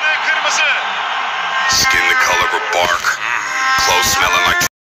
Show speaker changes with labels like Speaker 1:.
Speaker 1: Sarı kırmızı.
Speaker 2: Skin the color of bark. Clothes smelling like